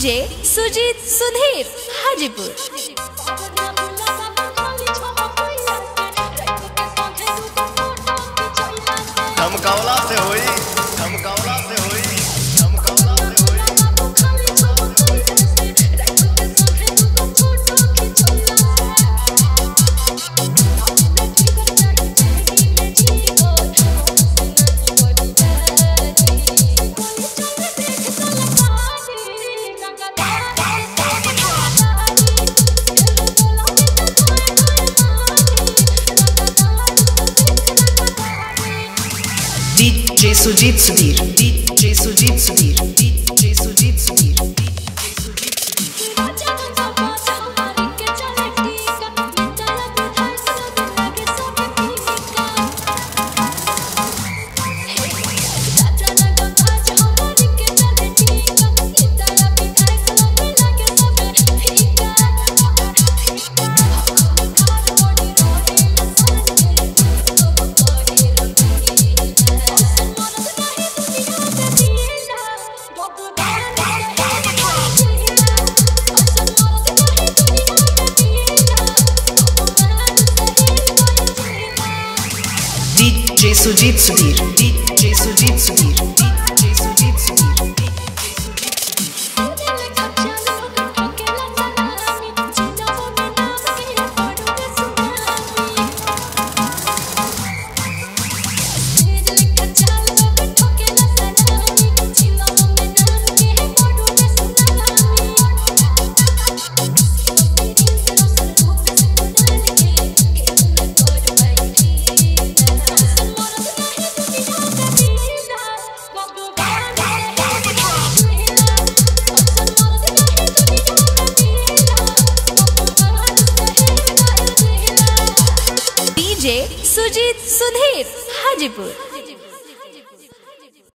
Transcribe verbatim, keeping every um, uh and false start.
DJ Sujeet Sudhir Hajipur. धमकावला से होई धमकावला से होई DJ Sujeet Sudhir DJ Sujeet Sudhir DJ Sujeet Sudhir DJ Sujeet Sudhir DJ Sujeet Sudhir DJ Sujeet Sudhir DJ Sujeet Sudhir Hajipur.